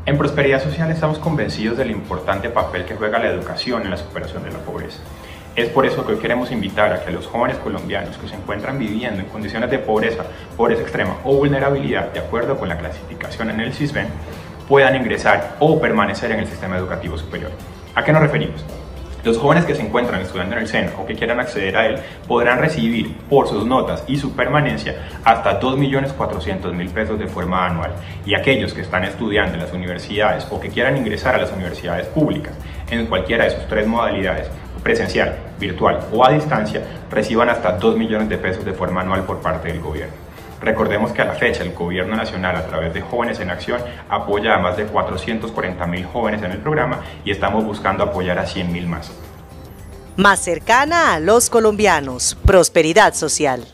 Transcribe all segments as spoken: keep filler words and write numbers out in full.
En Prosperidad Social estamos convencidos del importante papel que juega la educación en la superación de la pobreza. Es por eso que hoy queremos invitar a que los jóvenes colombianos que se encuentran viviendo en condiciones de pobreza, pobreza extrema o vulnerabilidad, de acuerdo con la clasificación en el CISBEN, puedan ingresar o permanecer en el sistema educativo superior. ¿A qué nos referimos? Los jóvenes que se encuentran estudiando en el SENA o que quieran acceder a él podrán recibir por sus notas y su permanencia hasta dos millones cuatrocientos mil pesos de forma anual, y aquellos que están estudiando en las universidades o que quieran ingresar a las universidades públicas en cualquiera de sus tres modalidades, presencial, virtual o a distancia, reciban hasta dos millones de pesos de forma anual por parte del gobierno. Recordemos que a la fecha el Gobierno Nacional, a través de Jóvenes en Acción, apoya a más de cuatrocientos cuarenta mil jóvenes en el programa y estamos buscando apoyar a cien mil más. Más cercana a los colombianos. Prosperidad Social.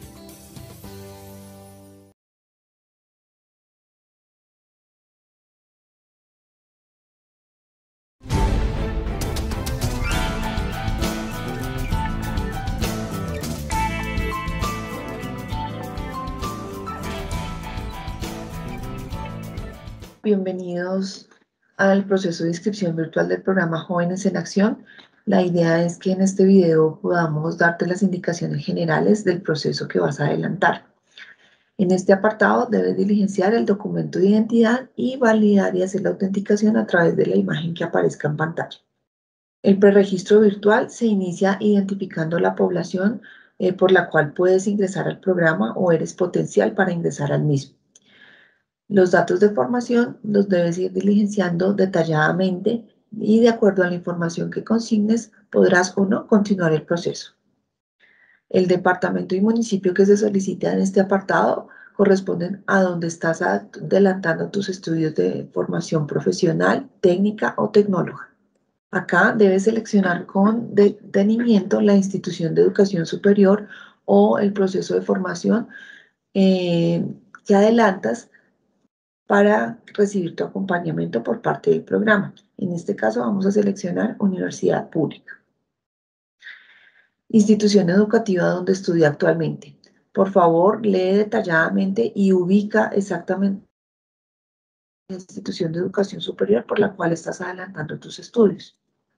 Bienvenidos al proceso de inscripción virtual del programa Jóvenes en Acción. La idea es que en este video podamos darte las indicaciones generales del proceso que vas a adelantar. En este apartado debes diligenciar el documento de identidad y validar y hacer la autenticación a través de la imagen que aparezca en pantalla. El preregistro virtual se inicia identificando la población eh, por la cual puedes ingresar al programa o eres potencial para ingresar al mismo. Los datos de formación los debes ir diligenciando detalladamente y de acuerdo a la información que consignes podrás o no continuar el proceso. El departamento y municipio que se solicita en este apartado corresponden a donde estás adelantando tus estudios de formación profesional, técnica o tecnóloga. Acá debes seleccionar con detenimiento la institución de educación superior o el proceso de formación eh, que adelantas para recibir tu acompañamiento por parte del programa. En este caso vamos a seleccionar Universidad Pública. Institución educativa donde estudia actualmente. Por favor, lee detalladamente y ubica exactamente la institución de educación superior por la cual estás adelantando tus estudios.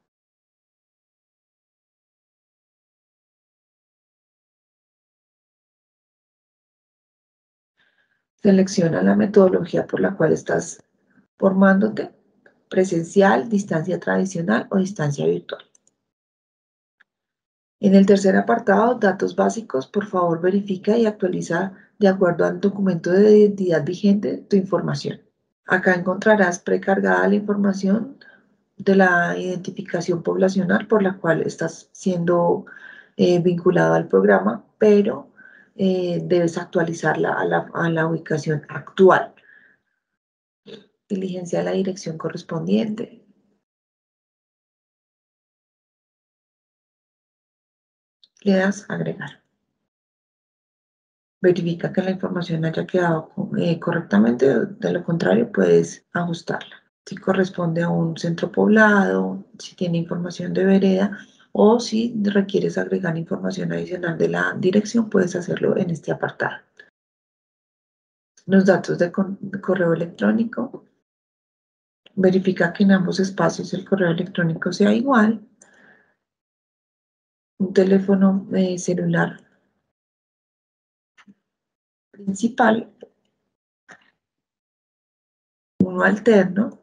Selecciona la metodología por la cual estás formándote, presencial, distancia tradicional o distancia virtual. En el tercer apartado, datos básicos, por favor verifica y actualiza de acuerdo al documento de identidad vigente tu información. Acá encontrarás precargada la información de la identificación poblacional por la cual estás siendo eh, vinculado al programa, pero eh, debes actualizarla a la, a la ubicación actual. Diligencia la dirección correspondiente. Le das agregar. Verifica que la información haya quedado eh, correctamente, de lo contrario puedes ajustarla. Si corresponde a un centro poblado, si tiene información de vereda o si requieres agregar información adicional de la dirección, puedes hacerlo en este apartado. Los datos de, de correo electrónico. Verifica que en ambos espacios el correo electrónico sea igual. Un teléfono eh, celular principal, uno alterno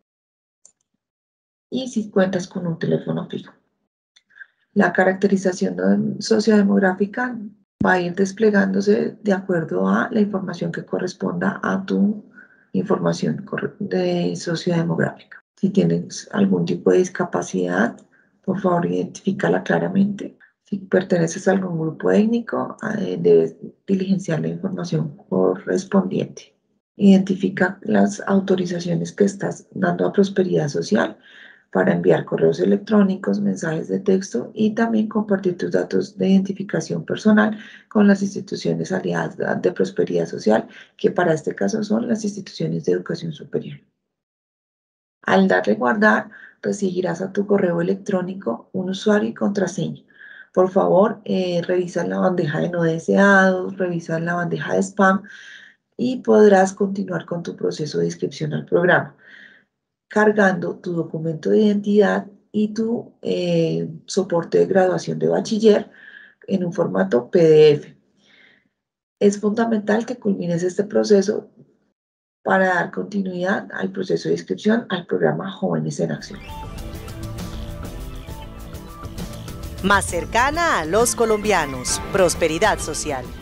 y si cuentas con un teléfono fijo. La caracterización sociodemográfica va a ir desplegándose de acuerdo a la información que corresponda a tu información de sociodemográfica. Si tienes algún tipo de discapacidad, por favor identifícala claramente. Si perteneces a algún grupo étnico, eh, debes diligenciar la información correspondiente. Identifica las autorizaciones que estás dando a Prosperidad Social para enviar correos electrónicos, mensajes de texto y también compartir tus datos de identificación personal con las instituciones aliadas de Prosperidad Social, que para este caso son las instituciones de educación superior. Al darle guardar, recibirás a tu correo electrónico un usuario y contraseña. Por favor, eh, revisa la bandeja de no deseados, revisa la bandeja de spam y podrás continuar con tu proceso de inscripción al programa, cargando tu documento de identidad y tu eh, soporte de graduación de bachiller en un formato P D F. Es fundamental que culmines este proceso para dar continuidad al proceso de inscripción al programa Jóvenes en Acción. Más cercana a los colombianos. Prosperidad social.